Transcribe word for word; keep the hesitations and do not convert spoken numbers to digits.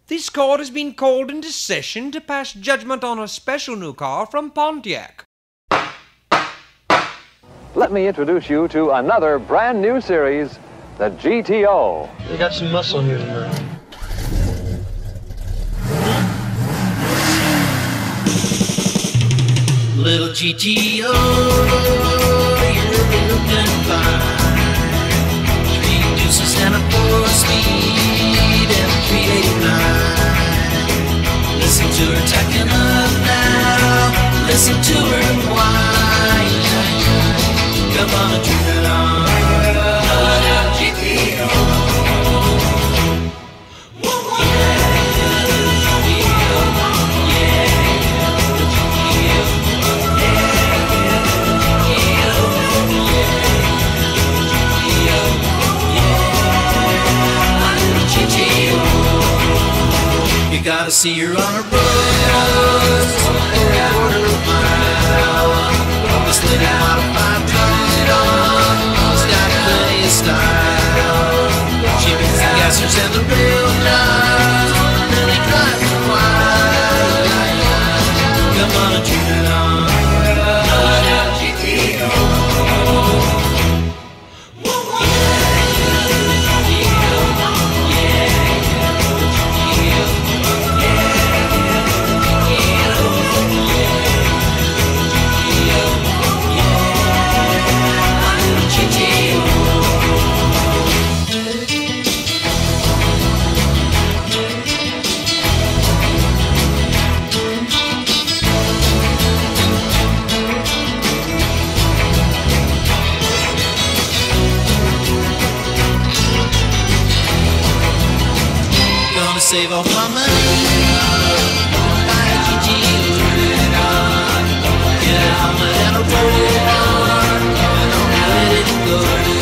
This court has been called into session to pass judgment on a special new car from Pontiac. Let me introduce you to another brand new series, the G T O. They got some muscle here tonight. Little G T O, you're looking fine. Three deuces and a four-speed and a three eighty-nine. Listen to her tacking up now. Listen to her whine. Come on and turn it on. Little G T O. You gotta see her on her road, quarter mile. This little modified truck on, she's got plenty of style. She makes the gassers and the real knives, really drive me wild. Come on and turn it on, Little G T O. Save all my money, buy a G T O, turn it on, get a helmet and a roll it on, and I'll let it go.